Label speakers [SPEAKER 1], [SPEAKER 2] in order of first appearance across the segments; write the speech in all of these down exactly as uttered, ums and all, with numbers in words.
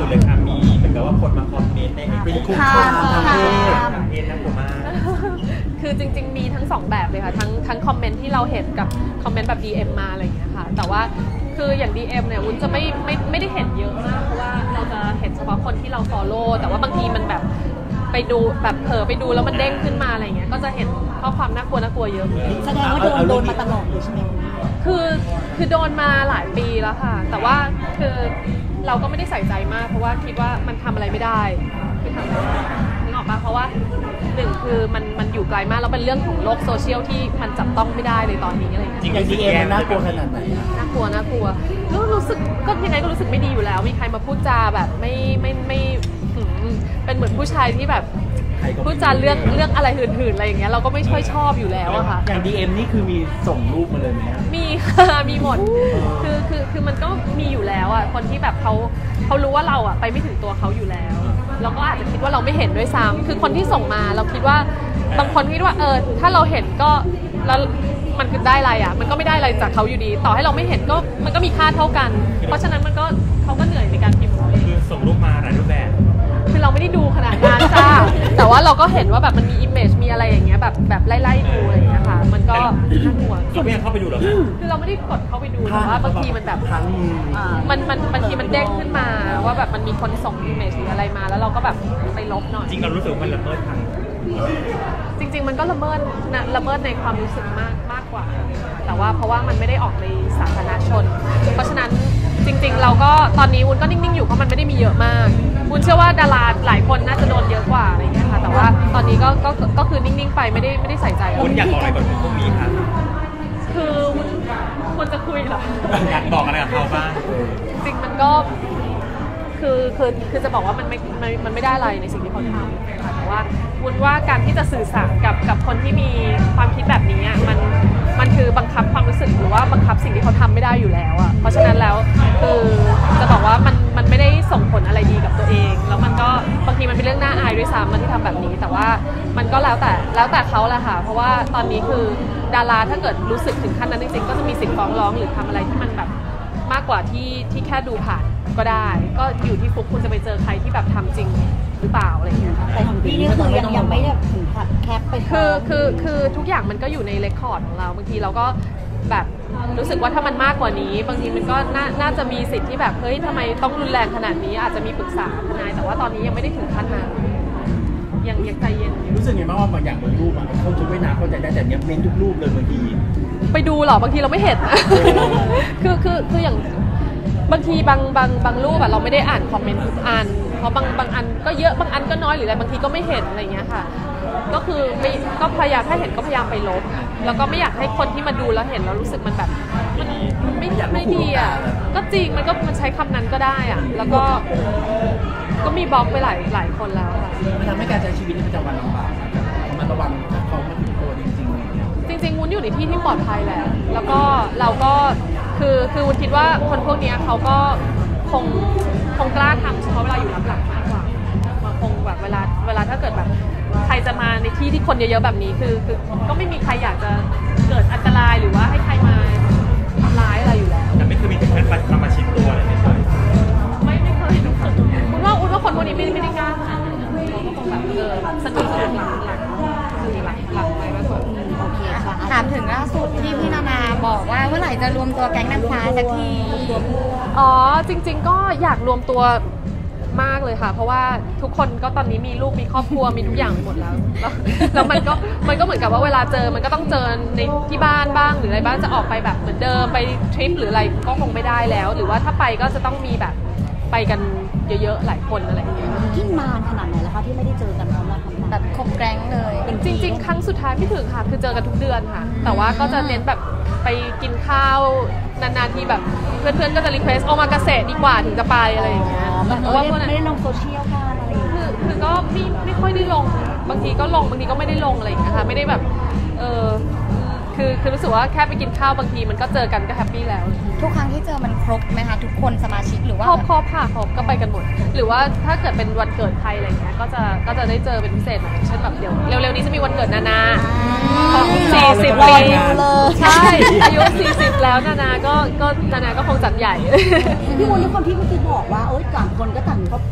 [SPEAKER 1] เลยค่ะมีเหมือนกับว่าคนมาคอมเมนต์ในเป็นคุกคามทางเพศทางเพศน่ากลัวมาก
[SPEAKER 2] คือจริงๆมีทั้งสองแบบเลยค่ะทั้งทั้งคอมเมนต์ที่เราเห็นกับคอมเมนต์แบบ ดี เอ็ม มาอะไรอย่างเงี้ยค่ะแต่ว่าคืออย่าง ดี เอ็ม เนี่ยวุ้นจะไม่ไม่ไม่ได้เห็นเยอะมากเพราะว่าเราจะเห็นเฉพาะคนที่เรา follow แต่ว่าบางทีมันแบบไปดูแบบเผลอไปดูแล้วมันเด้งขึ้นมาอะไรเงี้ยก็จะเห็นข้อความน่ากลัวน่ากลัวเยอะ
[SPEAKER 3] แสดงว่าโดนโดนมาตลอดเลยใช่ไหม
[SPEAKER 2] คือคือโดนมาหลายปีแล้วค่ะแต่ว่าคือเราก็ไม่ได้ใส่ใจมากเพราะว่าคิดว่ามันทำอะไรไม่ได้คือทำอะไรไม่ได้นึกออกปะเพราะว่าหนึ่งคือมันมันอยู่ไกลมากแล้วเป็นเรื่องของโลกโซเชียลที่มันจับต้องไม่ได้เลยตอนนี้อะไรเงี้ย
[SPEAKER 1] จริงๆ ดี เอ็ม มันน่ากลัวขนาดไหน
[SPEAKER 2] น่ากลัวน่ากลัวแล้วรู้สึกก็ยังไงก็รู้สึกไม่ดีอยู่แล้วมีใครมาพูดจาแบบไม่ไม่ไม่เป็นเหมือนผู้ชายที่แบบพูดจาเรื่องเรื่องอะไรหื่นๆอะไรอย่างเงี้ยเราก็ไม่ค่อยชอบอยู่แล้วอะค่ะ
[SPEAKER 1] อย่าง ดี เอ็ม นี่คือมีส่งรูปมาเลยไหม
[SPEAKER 2] มีค่ะมีหมดคือคือคือมันก็มีอยู่แล้วอะคนที่แบบเขาเขารู้ว่าเราอะไปไม่ถึงตัวเขาอยู่แล้วเราก็อาจจะคิดว่าเราไม่เห็นด้วยซ้ำคือคนที่ส่งมาเราคิดว่าบางคนคิดว่าเออถ้าเราเห็นก็แล้วมันคือได้อะไรอะมันก็ไม่ได้อะไรจากเขาอยู่ดีต่อให้เราไม่เห็นก็มันก็มีค่าเท่ากันเพราะฉะนั้นมันก็เขาก็เหนื่อยในการพิมพ์
[SPEAKER 1] คือส่งรูปมาหลายรูปแบบ
[SPEAKER 2] คือเราไม่ได้ดูขนาดนั้นจ้าแต่ว่าเราก็เห็นว่าแบบมันมีอิมเมจมีอะไรอย่างเงี้ยแบบแบบไล่ๆดูอะไรอย่างเงี้ยค่ะมันก็น่ากลัว
[SPEAKER 1] เราไม่เข้าไปดูหรอก
[SPEAKER 2] คือเราไม่ได้กดเข้าไปดูแต่ว่าบางทีมันแบบมันมันบางทีมันเด้งขึ้นมาว่าแบบมันมีคนส่งอิมเมจหรืออะไรมาแล้วเราก็แบบไปลบหน่อย
[SPEAKER 1] จริงเรารู้สึกมันละเมิดทาง
[SPEAKER 2] จริงๆมันก็ละเมิดนะละเมิดในความรู้สึกมากมากกว่าแต่ว่าเพราะว่ามันไม่ได้ออกในสาธารณชนเพราะฉะนั้นจริงๆเราก็ตอนนี้วุ้นก็นิ่งๆอยู่เพราะมันไม่ได้มีเยอะมากวุ้นเชื่อว่าดาราหลายคนน่าจะโดนเยอะกว่าอะไรอย่างเงี้ยค่ะแต่ว่าตอนนี้ก็ก็ก็คือนิ่งๆไปไม่ได้ไม่ได้ใส่ใจ
[SPEAKER 1] วุ้นอยากบอกอะไรกับพวกนี้คะ
[SPEAKER 2] คือวุ้นควรจะคุยเหรอ
[SPEAKER 1] อยากบอกอะไรกับเขาบ้าง
[SPEAKER 2] จริงมันก็คือคือคือจะบอกว่ามันไม่มันไม่ได้อะไรในสิ่งที่เขาทำค่ะแต่ว่าวุ้นว่าการที่จะสื่อสารกับกับคนที่มีความคิดแบบนี้มันมันคือบังคับความรู้สึกหรือว่าบังคับสิ่งที่เขาทำไม่ได้อยู่แล้วอ่ะเพราะฉะนั้นแล้วคือจะบอกว่ามันมันไม่ได้ส่งผลอะไรดีกับตัวเองแล้วมันก็บางทีมันเป็นเรื่องน่าอายด้วยซ้ำมันที่ทำแบบนี้แต่ว่ามันก็แล้วแต่แล้วแต่เขาแหละค่ะเพราะว่าตอนนี้คือดาราถ้าเกิดรู้สึกถึงขั้นนั้นจริงๆก็จะมีสิทธิ์ฟ้องร้องหรือทำอะไรที่มันแบบมากกว่าที่ที่แค่ดูผ่านก็ได้ก็อยู่ที่ฟุกคุณจะไปเจอใครที่แบบทำจริงหรือเปล่าอะไรอย่างเงี้ย
[SPEAKER 3] แต่ของพี่นี่คือยังยังไม่ได้ถึงขัดแคปไป
[SPEAKER 2] คือคือคือทุกอย่างมันก็อยู่ในเรคคอร์ดของเราบางทีเราก็แบบรู้สึกว่าถ้ามันมากกว่านี้บางทีมันก็น่าน่าจะมีสิทธิ์ที่แบบเฮ้ยทำไมต้องรุนแรงขนาดนี้อาจจะมีปรึกษาทนายแต่ว่าตอนนี้ยังไม่ได้ถึงขั้นนั้นยังยังใจเย็น
[SPEAKER 1] รู้สึกไงบ้างว่าบางอย่างบางรูปอ่ะเขาชุดว่ายน้ำเข้าใจได้แต่เนี้ยเม้นทุกรูปเลยบางที
[SPEAKER 2] ไปดูหรอบางทีเราไม่เห็นคือคือคืออย่างบางทีบางบางบางรูปแบบเราไม่ได้อ่านคอมเมนต์ทุกอันเพราะบางบางอันก็เยอะบางอันก็น้อยหรืออะไรบางทีก็ไม่เห็นอะไรเงี้ยค่ะก็คือไม่ก็พยายามถ้าเห็นก็พยายามไปลบแล้วก็ไม่อยากให้คนที่มาดูแล้วเห็นแล้วรู้สึกมันแบบมันไม่ไม่ดีอ่ะก็จริงมันก็มันใช้คำนั้นก็ได้อ่ะแล้วก็ก็มีบล็อกไปหลายหลายคนแล้วค่ะ
[SPEAKER 1] มันทำให้การใช้ชีวิตในประจำวันลำบากมันระวังเขาไม่ถึงตัวจริง
[SPEAKER 2] ๆจริงๆวุ้นอยู่ในที่ที่ปลอดภัยแหละแล้วก็เราก็คือคือวุ้นคิดว่าคนพวกนี้เขาก็คงคงกล้าทำเฉพาะเวลาอยู่รับหลังมากกว่ามันคงแบบเวลาเวลาถ้าเกิดแบบใครจะมาในที่ที่คนเยอะๆแบบนี้คือคือก็ไม่มีใครอยากจะเกิดอันตรายหรือว่าให้ใครมาทำร้ายอะไรอยู่แล้ว
[SPEAKER 1] แต่ไม่เคยมีถึงขั้นมามาชิดตัวอะไรไม่เคย
[SPEAKER 2] ไม่ไม่เคยวุ้นว่าวุ้นว่าคนพวกนี้ไม่ไม่ได้กล้าขนาดนั้นเขาก็คงแบบเออสนุกสนุกหลังหลังคือหลังหลังไปมากกว่า
[SPEAKER 3] โอเคค่ะ
[SPEAKER 4] ถามถึงล่าสุดที่พี่นานาบอกว่าเมื่อไหร่จะรวมตัวแก๊งนางฟ้าสักที
[SPEAKER 2] อ๋อจริงๆก็อยากรวมตัวมากเลยค่ะเพราะว่าทุกคนก็ตอนนี้มีลูกมีครอบครัวมีทุกอย่างไปหมดแล้วแล้วมันก็มันก็เหมือนกับว่าเวลาเจอมันก็ต้องเจอในที่บ้านบ้างหรืออะไรบ้างจะออกไปแบบเหมือนเดิมไปทริปหรืออะไรก็คงไม่ได้แล้วหรือว่าถ้าไปก็จะต้องมีแบบไปกันเยอะๆหลายคนอะไรอย่างเงี้ย
[SPEAKER 3] ที่นานขนาดไหนแล้วคะที่ไม่ได้เจอกันเพราะเราทำงาน
[SPEAKER 4] แบบครบแก๊งเลย
[SPEAKER 2] จริงๆครั้งสุดท้ายไม่ถึงค่ะคือเจอกันทุกเดือนค่ะแต่ว่าก็จะเน้นแบบไปกินข้าวนานๆทีแบบเพื่อนๆก็จะรีเควสเอามาเกษตรดีกว่าถึงจะไปอะไรอย่างเงี้ย
[SPEAKER 3] เพราะว่าไม่ได้ลงโซเชียลกันอะไรอย่างเงี้ย
[SPEAKER 2] คือคือก็ไม่ไม่ค่อยได้ลงบางทีก็ลงบางทีก็ไม่ได้ลงอะไรอย่างเงี้ยค่ะไม่ได้แบบเออคือคือรู้สึกว่าแค่ไปกินข้าวบางทีมันก็เจอกันก็แฮปปี้แล้ว
[SPEAKER 4] ทุกครั้งที่เจอมันครบไหมคะทุกคนสมาชิกหรือว่า
[SPEAKER 2] ครบครบค่ะครบก็ไปกันหมดหรือว่าถ้าเกิดเป็นวันเกิดใครอะไรเงี้ยก็จะก็จะได้เจอเป็นพิเศษหน่อยเช่นแบบเดี๋ยวเร็วๆนี้จะมีวันเกิดนานาสี่สิบปีใช่อายุสี่สิบแล้วนานาก็ก็นานาก็คงจัดใหญ่
[SPEAKER 3] พี่วุ้นด้วยความที่เมื่อกี้บอกว่าเอ้ยต่างคนก็ต่างมีครอบค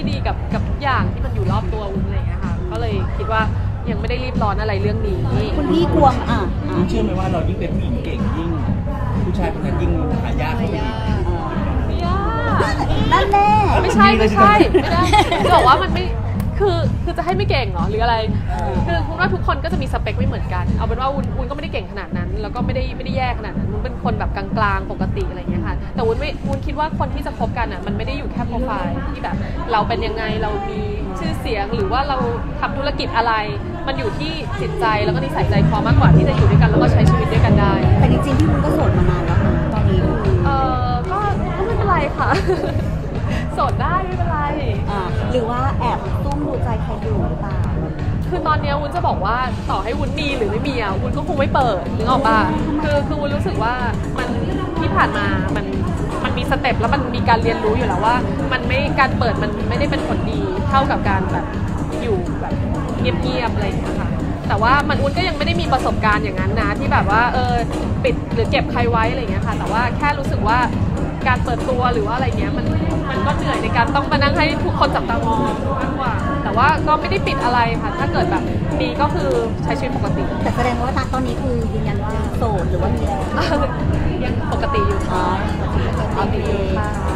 [SPEAKER 2] ดีกับกับทุกอย่างที่มันอยู่รอบตัววุ้นอะไรอย่างเงี้ยค่ะก็เลยคิดว่ายังไม่ได้รีบร้อนอะไรเรื่องนี้
[SPEAKER 3] คุณพี่กลัวอ่ะ
[SPEAKER 1] คุณเชื่อไหมว่าเรายิ่งเป็นผู้หญิงเก่งยิ่งผู้ชายคนนั้นยิ่งหายากเข้าไปอีก
[SPEAKER 2] ไม่ยาก
[SPEAKER 3] นั่นแน่
[SPEAKER 2] ไม่ใช่ไม่ใช่ไม่ได้จะบอกว่ามันไม่คือคือจะให้ไม่เก่งเหรอหรืออะไรคือคุณว่าทุกคนก็จะมีสเปคไม่เหมือนกันเอาเป็นว่าวุ้นวุ้นก็ไม่ได้เก่งขนาดนั้น แล้วก็ไม่ได้ไม่ได้แย่ขนาดนั้นวุ้นเป็นคนแบบกลางๆปกติอะไรอย่างเงี้ยค่ะแต่วุ้นไม่วุ้นคิดว่าคนที่จะคบกันอ่ะมันไม่ได้อยู่แค่โปรไฟล์ที่แบบเราเป็นยังไงเรามีชื่อเสียงหรือว่าเราทำธุรกิจอะไร มันอยู่ที่จิตใจแล้วก็นิสัยใจคอมากกว่าที่จะอยู่ด้วยกันแล้วก็ใช้ชีวิตด้วยกันได้
[SPEAKER 3] แต่จริงๆพี่วุ้นก็โสดมานานแล้วนะตอนนี้คือ
[SPEAKER 2] เออก็ก็ไม่เป็นไรค่ะ โสดได้ไม่เป็นไร
[SPEAKER 3] อ่าหรือว่าแอบซุ่มดูใจใครอยู่หรือเปล่า
[SPEAKER 2] คือตอนเนี้ยวุ้นจะบอกว่าต่อให้วุ้นมีหรือไม่มีอ่ะวุ้นก็คงไม่เปิดนึกออกป่ะคือคือวุ้นรู้สึกว่ามันที่ผ่านมามันมันมีสเต็ปแล้วมันมีการเรียนรู้อยู่แล้วว่า มันไม่การเปิดมันไม่ได้เป็นผลดีเท่ากับการแบบอยู่แบบเงียบๆอะไรอย่างเงี้ยค่ะแต่ว่ามันวุ้นก็ยังไม่ได้มีประสบการณ์อย่างนั้นนะที่แบบว่าเออปิดหรือเก็บใครไว้อะไรอย่างเงี้ยค่ะแต่ว่าแค่รู้สึกว่าการเปิดตัวหรือว่าอะไรเงี้ยมันมันก็เหนื่อยในการต้องมานั่งให้ทุกคนจับตามองมากกว่าแต่ว่าก็ไม่ได้ปิดอะไรค่ะถ้าเกิดแบบมีก็คือใช้ชีวิตปกติ
[SPEAKER 3] แต่แสดงว่าตอนนี้คือยืนยันว่าโสดหรือว่ามีแล้ว
[SPEAKER 2] ยังปกติอยู่
[SPEAKER 3] อ๋อ
[SPEAKER 2] ปกติอยู่ค่ะ